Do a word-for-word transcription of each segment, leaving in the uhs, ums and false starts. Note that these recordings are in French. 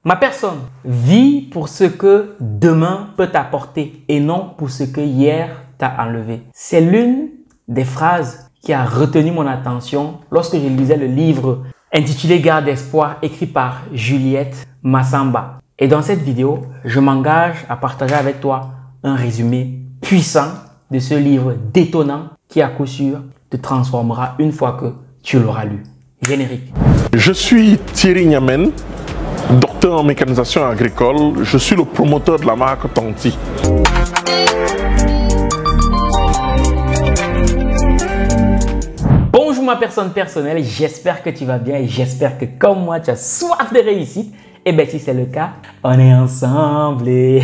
Ma personne vit pour ce que demain peut t'apporter et non pour ce que hier t'a enlevé. C'est l'une des phrases qui a retenu mon attention lorsque je lisais le livre intitulé Garde d'espoir écrit par Juliette Massamba. Et dans cette vidéo, je m'engage à partager avec toi un résumé puissant de ce livre détonnant qui à coup sûr te transformera une fois que tu l'auras lu. Générique. Je suis Thierry Niamen, docteur en mécanisation agricole. Je suis le promoteur de la marque Tanti. Bonjour ma personne personnelle, j'espère que tu vas bien et j'espère que comme moi tu as soif de réussite. Et bien si c'est le cas, on est ensemble. Et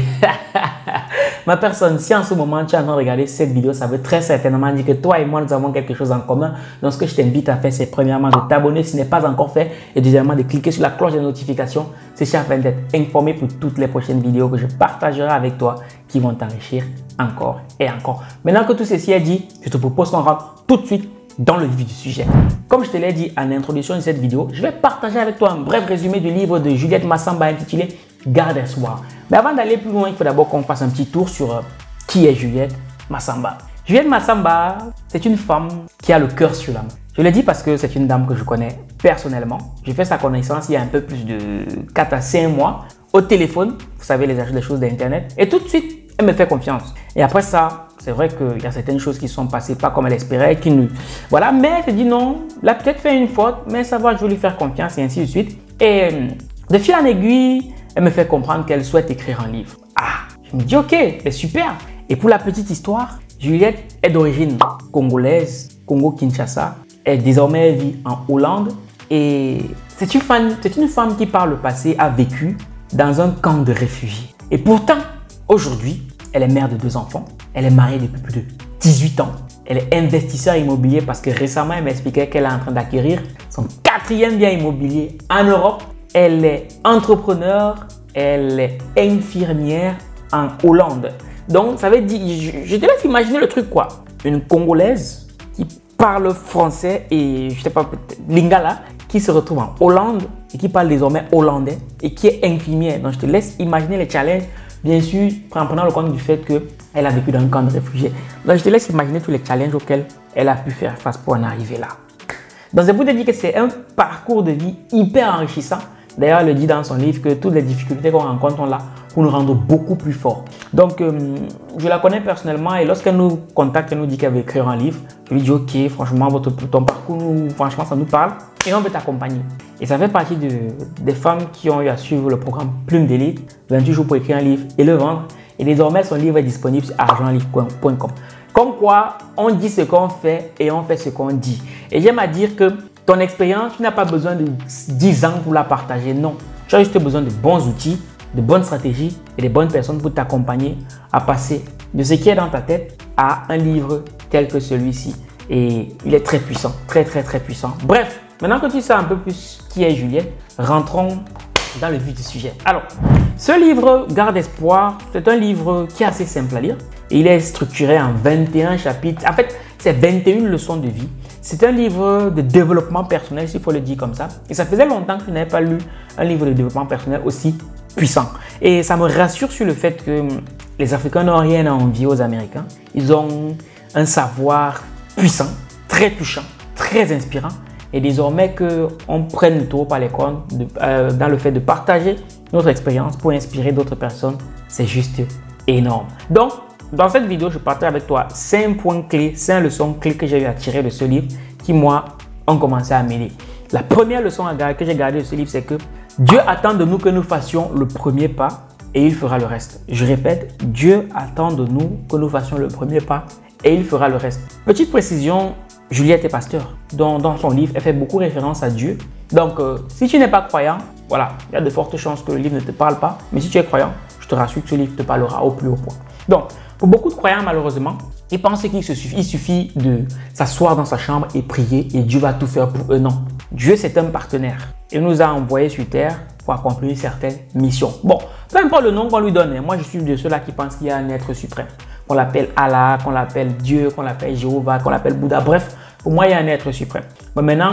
ma personne, si en ce moment tu es en train de regarder cette vidéo, ça veut très certainement dire que toi et moi nous avons quelque chose en commun. Donc ce que je t'invite à faire, c'est premièrement de t'abonner si ce n'est pas encore fait et deuxièmement de cliquer sur la cloche de notification. C'est afin d'être informé pour toutes les prochaines vidéos que je partagerai avec toi qui vont t'enrichir encore et encore. Maintenant que tout ceci est dit, je te propose qu'on rentre tout de suite dans le vif du sujet. Comme je te l'ai dit en introduction de cette vidéo, je vais partager avec toi un bref résumé du livre de Juliette Massamba intitulé Garde d'espoir. Mais avant d'aller plus loin, il faut d'abord qu'on fasse un petit tour sur euh, qui est Juliette Massamba. Juliette Massamba, c'est une femme qui a le cœur sur la main. Je le dis parce que c'est une dame que je connais personnellement. J'ai fait sa connaissance il y a un peu plus de quatre à cinq mois au téléphone. Vous savez, les, les choses d'internet. Et tout de suite, elle me fait confiance. Et après ça, c'est vrai qu'il y a certaines choses qui sont passées pas comme elle espérait, qui ne... Voilà, mais elle se dit non, elle a peut-être fait une faute, mais ça va, je vais lui faire confiance et ainsi de suite. Et de fil en aiguille, elle me fait comprendre qu'elle souhaite écrire un livre. Ah, je me dis ok, c'est super. Et pour la petite histoire, Juliette est d'origine congolaise, Congo-Kinshasa. Elle désormais vit en Hollande et c'est une femme, c'est une femme qui par le passé a vécu dans un camp de réfugiés. Et pourtant, aujourd'hui, elle est mère de deux enfants. Elle est mariée depuis plus de dix-huit ans. Elle est investisseur immobilier parce que récemment, elle m'expliquait qu'elle est en train d'acquérir son quatrième bien immobilier en Europe. Elle est entrepreneur, elle est infirmière en Hollande. Donc, ça veut dire, je, je te laisse imaginer le truc quoi. Une Congolaise qui parle français et je sais pas, lingala, qui se retrouve en Hollande et qui parle désormais hollandais et qui est infirmière. Donc, je te laisse imaginer les challenges. Bien sûr, en prenant le compte du fait qu'elle a vécu dans un camp de réfugiés. Donc, je te laisse imaginer tous les challenges auxquels elle a pu faire face pour en arriver là. Donc, c'est pour te dire que c'est un parcours de vie hyper enrichissant. D'ailleurs, elle le dit dans son livre que toutes les difficultés qu'on rencontre sont là pour nous rendre beaucoup plus forts. Donc, euh, je la connais personnellement et lorsqu'elle nous contacte, elle nous dit qu'elle veut écrire un livre. Je lui dis, ok, franchement, votre, ton parcours, nous, franchement, ça nous parle et on veut t'accompagner. Et ça fait partie de, des femmes qui ont eu à suivre le programme Plume d'élite, vingt-huit jours pour écrire un livre et le vendre. Et désormais, son livre est disponible sur argent livre point com. Comme quoi, on dit ce qu'on fait et on fait ce qu'on dit. Et j'aime à dire que ton expérience, tu n'as pas besoin de dix ans pour la partager. Non, tu as juste besoin de bons outils, de bonnes stratégies et de bonnes personnes pour t'accompagner à passer de ce qui est dans ta tête à un livre tel que celui-ci. Et il est très puissant, très très très puissant. Bref, maintenant que tu sais un peu plus qui est Juliette, rentrons dans le vif du sujet. Alors, ce livre, Garde d'espoir, c'est un livre qui est assez simple à lire. Et il est structuré en vingt et un chapitres. En fait, c'est vingt et une leçons de vie. C'est un livre de développement personnel, s'il faut le dire comme ça. Et ça faisait longtemps que je n'avais pas lu un livre de développement personnel aussi puissant. Et ça me rassure sur le fait que les Africains n'ont rien à envier aux Américains. Ils ont un savoir puissant, très touchant, très inspirant. Et désormais qu'on prenne le taureau par les cornes de, euh, dans le fait de partager notre expérience pour inspirer d'autres personnes, c'est juste énorme. Donc, dans cette vidéo, je partage avec toi cinq points clés, cinq leçons clés que j'ai eu à tirer de ce livre qui, moi, ont commencé à m'aider. La première leçon que j'ai gardée de ce livre, c'est que Dieu attend de nous que nous fassions le premier pas et il fera le reste. Je répète, Dieu attend de nous que nous fassions le premier pas et il fera le reste. Petite précision, Juliette est pasteur. Dans, dans son livre, elle fait beaucoup référence à Dieu. Donc, euh, si tu n'es pas croyant, voilà, il y a de fortes chances que le livre ne te parle pas. Mais si tu es croyant, je te rassure que ce livre te parlera au plus haut point. Donc, pour beaucoup de croyants, malheureusement, ils pensent qu'il suffit, il suffit de s'asseoir dans sa chambre et prier et Dieu va tout faire pour eux. Non, Dieu, c'est un partenaire. Il nous a envoyés sur terre pour accomplir certaines missions. Bon, peu importe le nom qu'on lui donne, moi, je suis de ceux-là qui pensent qu'il y a un être suprême. Qu'on l'appelle Allah, qu'on l'appelle Dieu, qu'on l'appelle Jéhovah, qu'on l'appelle Bouddha. Bref, pour moi, il y a un être suprême. Mais maintenant,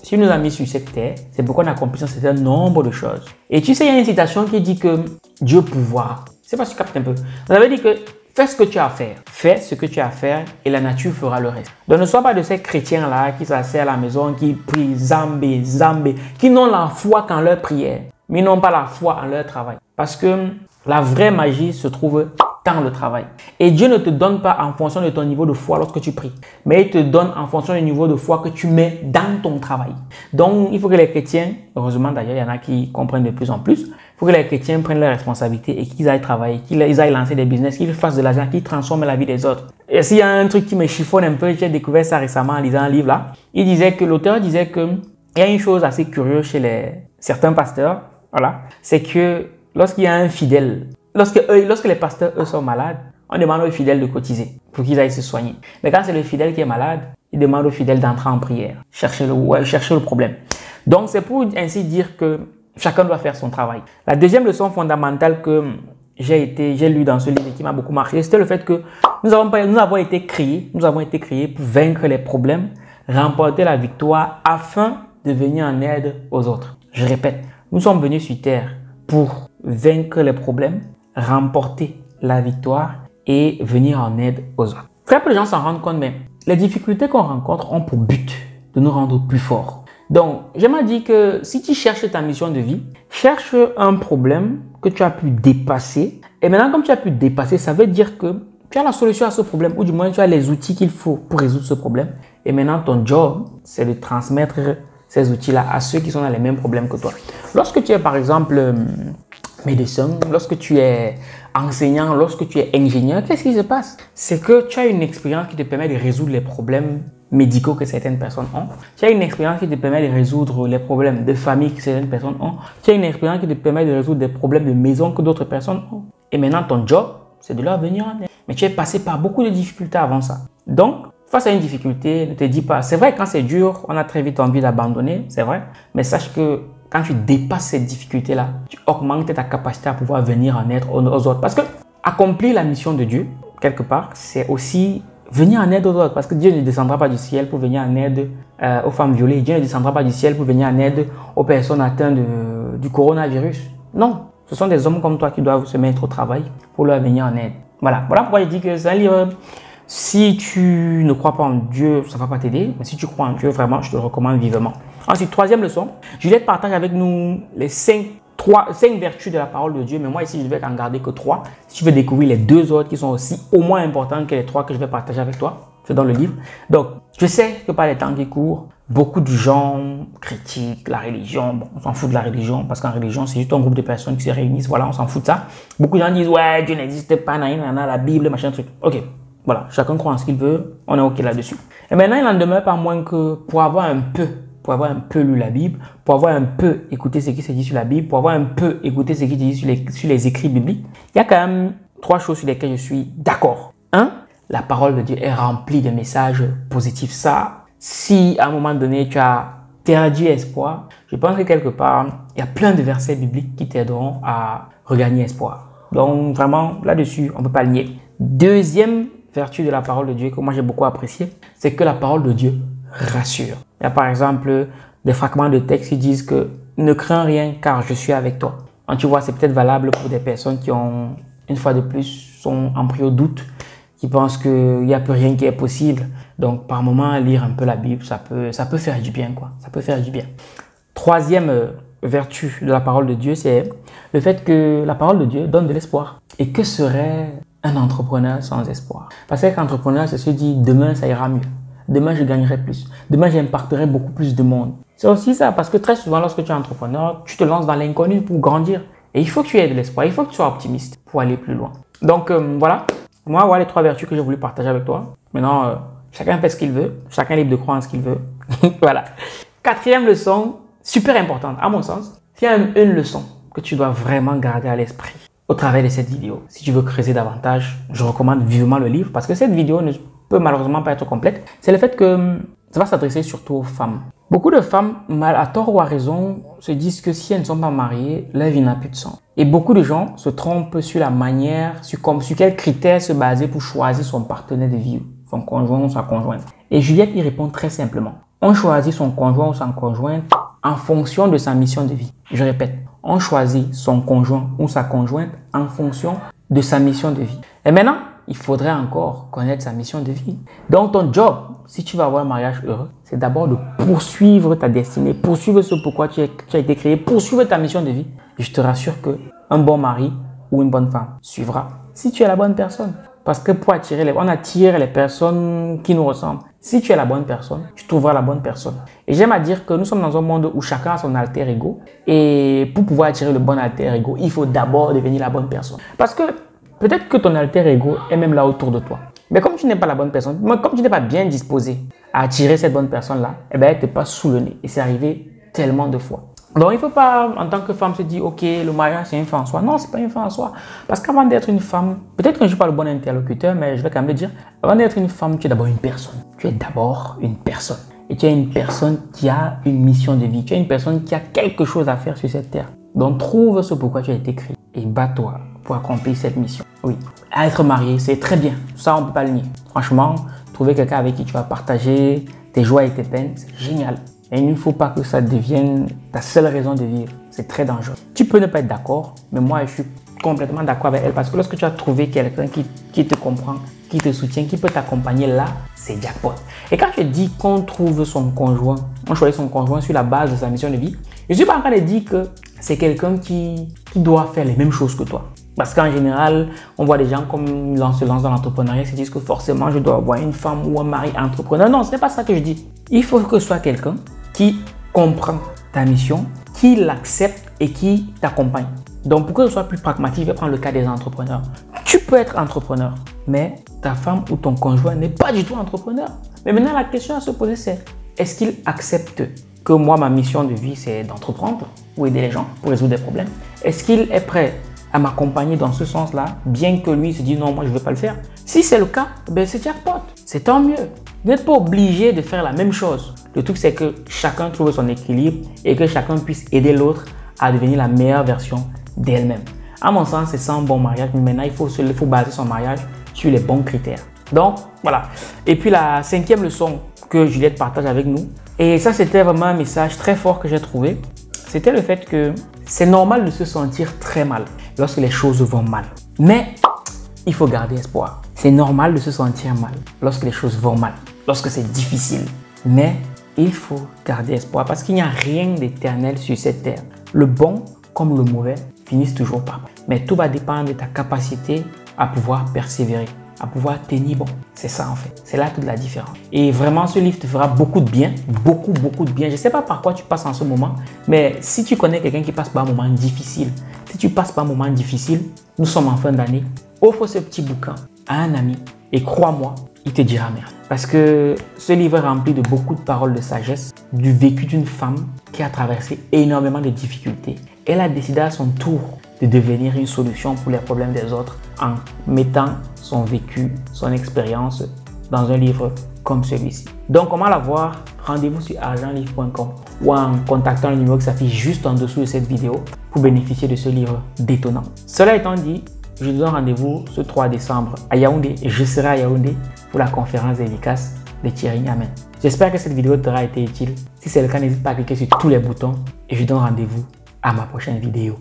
si nous a mis sur cette terre, c'est pour qu'on accomplisse un certain nombre de choses. Et tu sais, il y a une citation qui dit que Dieu pouvoir. C'est pas si tu captes un peu. Ça veut dire que fais ce que tu as à faire. Fais ce que tu as à faire et la nature fera le reste. Donc ne sois pas de ces chrétiens-là qui s'assoient à la maison, qui prient zambé, zambé, qui n'ont la foi qu'en leur prière, mais n'ont pas la foi en leur travail. Parce que la vraie magie se trouve dans le travail. Et Dieu ne te donne pas en fonction de ton niveau de foi lorsque tu pries, mais il te donne en fonction du niveau de foi que tu mets dans ton travail. Donc, il faut que les chrétiens, heureusement d'ailleurs, il y en a qui comprennent de plus en plus, il faut que les chrétiens prennent leurs responsabilités et qu'ils aillent travailler, qu'ils aillent lancer des business, qu'ils fassent de l'argent, qu'ils transforment la vie des autres. Et s'il y a un truc qui me chiffonne un peu, j'ai découvert ça récemment en lisant un livre là, il disait que l'auteur disait que il y a une chose assez curieuse chez les, certains pasteurs, voilà, c'est que lorsqu'il y a un fidèle, lorsque, eux, lorsque les pasteurs eux sont malades, on demande aux fidèles de cotiser pour qu'ils aillent se soigner. Mais quand c'est le fidèle qui est malade, il demande aux fidèles d'entrer en prière, chercher le, ouais, chercher le problème. Donc c'est pour ainsi dire que chacun doit faire son travail. La deuxième leçon fondamentale que j'ai été, j'ai lu dans ce livre et qui m'a beaucoup marqué, c'était le fait que nous avons, nous avons été créés, nous avons été créés pour vaincre les problèmes, remporter la victoire afin de venir en aide aux autres. Je répète, nous sommes venus sur terre pour vaincre les problèmes, remporter la victoire et venir en aide aux autres. Très peu de gens s'en rendent compte, mais les difficultés qu'on rencontre ont pour but de nous rendre plus forts. Donc, j'aimerais dire que si tu cherches ta mission de vie, cherche un problème que tu as pu dépasser. Et maintenant, comme tu as pu dépasser, ça veut dire que tu as la solution à ce problème, ou du moins tu as les outils qu'il faut pour résoudre ce problème. Et maintenant, ton job, c'est de transmettre ces outils-là à ceux qui sont dans les mêmes problèmes que toi. Lorsque tu es, par exemple, médecin, lorsque tu es enseignant, lorsque tu es ingénieur, qu'est-ce qui se passe? C'est que tu as une expérience qui te permet de résoudre les problèmes médicaux que certaines personnes ont. Tu as une expérience qui te permet de résoudre les problèmes de famille que certaines personnes ont. Tu as une expérience qui te permet de résoudre des problèmes de maison que d'autres personnes ont. Et maintenant, ton job, c'est de leur venir en aide. Mais tu es passé par beaucoup de difficultés avant ça. Donc, face à une difficulté, ne te dis pas, c'est vrai, quand c'est dur, on a très vite envie d'abandonner, c'est vrai. Mais sache que quand tu dépasses cette difficulté-là, tu augmentes ta capacité à pouvoir venir en aide aux autres. Parce que accomplir la mission de Dieu, quelque part, c'est aussi venir en aide aux autres. Parce que Dieu ne descendra pas du ciel pour venir en aide euh, aux femmes violées. Dieu ne descendra pas du ciel pour venir en aide aux personnes atteintes de, du coronavirus. Non, ce sont des hommes comme toi qui doivent se mettre au travail pour leur venir en aide. Voilà, voilà pourquoi je dis que c'est un livre. Si tu ne crois pas en Dieu, ça ne va pas t'aider. Mais si tu crois en Dieu, vraiment, je te le recommande vivement. Ensuite, troisième leçon, Juliette partage avec nous les cinq, trois, cinq vertus de la parole de Dieu. Mais moi, ici, je ne vais en garder que trois. Si tu veux découvrir les deux autres qui sont aussi au moins importantes que les trois que je vais partager avec toi, c'est dans le livre. Donc, je sais que par les temps qui courent, beaucoup de gens critiquent la religion. Bon, on s'en fout de la religion parce qu'en religion, c'est juste un groupe de personnes qui se réunissent. Voilà, on s'en fout de ça. Beaucoup de gens disent, ouais, Dieu n'existe pas, nan, nan, nan, la Bible, machin, truc. Ok. Voilà, chacun croit en ce qu'il veut, on est ok là-dessus. Et maintenant, il n'en demeure pas moins que pour avoir un peu, pour avoir un peu lu la Bible, pour avoir un peu écouté ce qui se dit sur la Bible, pour avoir un peu écouté ce qui se dit sur les, sur les écrits bibliques, il y a quand même trois choses sur lesquelles je suis d'accord. Un, la parole de Dieu est remplie de messages positifs. Ça, si à un moment donné, tu as perdu espoir, je pense que quelque part, il y a plein de versets bibliques qui t'aideront à regagner espoir. Donc, vraiment, là-dessus, on ne peut pas le nier. Deuxième vertu de la parole de Dieu que moi j'ai beaucoup apprécié, c'est que la parole de Dieu rassure. Il y a par exemple des fragments de texte qui disent que ne crains rien car je suis avec toi. Donc, tu vois, c'est peut-être valable pour des personnes qui ont, une fois de plus, sont en pris au doute, qui pensent qu'il n'y a plus rien qui est possible. Donc, par moment, lire un peu la Bible, ça peut, ça peut faire du bien, quoi. Ça peut faire du bien. Troisième vertu de la parole de Dieu, c'est le fait que la parole de Dieu donne de l'espoir. Et que serait un entrepreneur sans espoir? Parce qu'un entrepreneur, c'est se dit demain ça ira mieux, demain je gagnerai plus, demain j'impacterai beaucoup plus de monde. C'est aussi ça, parce que très souvent lorsque tu es entrepreneur, tu te lances dans l'inconnu pour grandir. Et il faut que tu aies de l'espoir, il faut que tu sois optimiste pour aller plus loin. Donc euh, voilà, moi voilà les trois vertus que j'ai voulu partager avec toi. Maintenant, euh, chacun fait ce qu'il veut, chacun est libre de croire en ce qu'il veut. Voilà. Quatrième leçon, super importante à mon sens, il y a une leçon que tu dois vraiment garder à l'esprit au travers de cette vidéo. Si tu veux creuser davantage, je recommande vivement le livre parce que cette vidéo ne peut malheureusement pas être complète. C'est le fait que ça va s'adresser surtout aux femmes. Beaucoup de femmes, mal à tort ou à raison, se disent que si elles ne sont pas mariées, leur vie n'a plus de sens. Et beaucoup de gens se trompent sur la manière, sur, comme, sur quels critères se baser pour choisir son partenaire de vie, son conjoint ou sa conjointe. Et Juliette y répond très simplement. On choisit son conjoint ou sa conjointe en fonction de sa mission de vie. Je répète, on choisit son conjoint ou sa conjointe en fonction de sa mission de vie. Et maintenant, il faudrait encore connaître sa mission de vie. Donc, ton job, si tu veux avoir un mariage heureux, c'est d'abord de poursuivre ta destinée, poursuivre ce pourquoi tu as été créé, poursuivre ta mission de vie. Et je te rassure qu'un bon mari ou une bonne femme suivra si tu es la bonne personne. Parce que pour attirer les, on attire les personnes qui nous ressemblent. Si tu es la bonne personne, tu trouveras la bonne personne. Et j'aime à dire que nous sommes dans un monde où chacun a son alter ego. Et pour pouvoir attirer le bon alter ego, il faut d'abord devenir la bonne personne. Parce que peut-être que ton alter ego est même là autour de toi. Mais comme tu n'es pas la bonne personne, comme tu n'es pas bien disposé à attirer cette bonne personne-là, eh bien, elle te passe sous le nez. Et c'est arrivé tellement de fois. Donc, il ne faut pas, en tant que femme, se dire, OK, le mariage, c'est une fin en soi. Non, ce n'est pas une fin en soi. Parce qu'avant d'être une femme, peut-être que je ne suis pas le bon interlocuteur, mais je vais quand même le dire, avant d'être une femme, tu es d'abord une personne. Tu es d'abord une personne. Et tu es une personne qui a une mission de vie. Tu es une personne qui a quelque chose à faire sur cette terre. Donc, trouve ce pourquoi tu as été créé et bats-toi pour accomplir cette mission. Oui, être marié, c'est très bien. Ça, on ne peut pas le nier. Franchement, trouver quelqu'un avec qui tu vas partager tes joies et tes peines, c'est génial. Et il ne faut pas que ça devienne ta seule raison de vivre. C'est très dangereux. Tu peux ne pas être d'accord, mais moi, je suis complètement d'accord avec elle parce que lorsque tu as trouvé quelqu'un qui, qui te comprend, qui te soutient, qui peut t'accompagner là, c'est jackpot. Et quand je dis qu'on trouve son conjoint, on choisit son conjoint sur la base de sa mission de vie, je ne suis pas en train de dire que c'est quelqu'un qui, qui doit faire les mêmes choses que toi. Parce qu'en général, on voit des gens comme ils se lancent dans l'entrepreneuriat, ils se disent que forcément je dois avoir une femme ou un mari entrepreneur. Non, ce n'est pas ça que je dis. Il faut que ce soit quelqu'un qui comprend ta mission, qui l'accepte et qui t'accompagne. Donc, pour que ce soit plus pragmatique, je vais prendre le cas des entrepreneurs. Tu peux être entrepreneur, mais ta femme ou ton conjoint n'est pas du tout entrepreneur. Mais maintenant, la question à se poser, c'est est-ce qu'il accepte que moi, ma mission de vie, c'est d'entreprendre ou aider les gens pour résoudre des problèmes? Est-ce qu'il est prêt à m'accompagner dans ce sens-là, bien que lui se dise non, moi, je ne veux pas le faire? Si c'est le cas, ben c'est jackpot. C'est tant mieux. Vous n'êtes pas obligé de faire la même chose. Le truc, c'est que chacun trouve son équilibre et que chacun puisse aider l'autre à devenir la meilleure version d'elle-même. À mon sens, c'est ça un bon mariage. Mais maintenant, il faut, il faut baser son mariage sur les bons critères. Donc, voilà. Et puis, la cinquième leçon que Juliette partage avec nous, et ça, c'était vraiment un message très fort que j'ai trouvé, c'était le fait que c'est normal de se sentir très mal lorsque les choses vont mal. Mais il faut garder espoir. C'est normal de se sentir mal lorsque les choses vont mal, lorsque c'est difficile. Mais il faut garder espoir parce qu'il n'y a rien d'éternel sur cette terre. Le bon comme le mauvais finissent toujours par mal. Mais tout va dépendre de ta capacité à pouvoir persévérer, à pouvoir tenir bon. C'est ça en fait. C'est là toute la différence. Et vraiment, ce livre te fera beaucoup de bien, beaucoup, beaucoup de bien. Je ne sais pas par quoi tu passes en ce moment, mais si tu connais quelqu'un qui passe par un moment difficile, si tu passes par un moment difficile, nous sommes en fin d'année, offre ce petit bouquin à un ami et crois-moi, il te dira merde. Parce que ce livre est rempli de beaucoup de paroles de sagesse, du vécu d'une femme qui a traversé énormément de difficultés. Elle a décidé à son tour de devenir une solution pour les problèmes des autres en mettant son vécu, son expérience dans un livre comme celui-ci. Donc, comment l'avoir? Rendez-vous sur argent livre point com ou en contactant le numéro qui s'affiche juste en dessous de cette vidéo pour bénéficier de ce livre détonnant. Cela étant dit, je vous donne rendez-vous ce trois décembre à Yaoundé. Je serai à Yaoundé pour la conférence dédicace de Thierry Nyamen. J'espère que cette vidéo t'aura été utile. Si c'est le cas, n'hésite pas à cliquer sur tous les boutons et je vous donne rendez-vous à ma prochaine vidéo.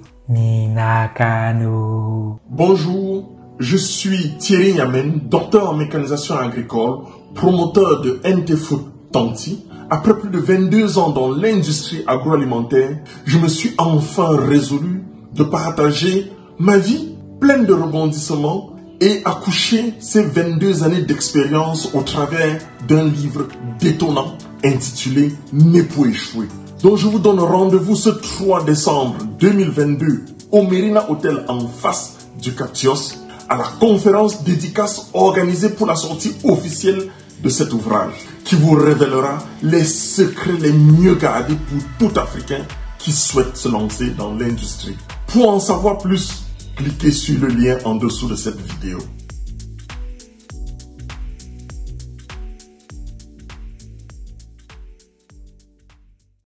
Ninakano. Bonjour, je suis Thierry Nyamen, docteur en mécanisation agricole, promoteur de N T Food Tanti. Après plus de vingt-deux ans dans l'industrie agroalimentaire, je me suis enfin résolu de partager ma vie pleine de rebondissements et accoucher ces vingt-deux années d'expérience au travers d'un livre détonnant intitulé N'époux échoué. Donc je vous donne rendez-vous ce trois décembre deux mille vingt-deux au Merina Hotel en face du Catios à la conférence dédicace organisée pour la sortie officielle de cet ouvrage qui vous révélera les secrets les mieux gardés pour tout Africain qui souhaite se lancer dans l'industrie. Pour en savoir plus, cliquez sur le lien en dessous de cette vidéo.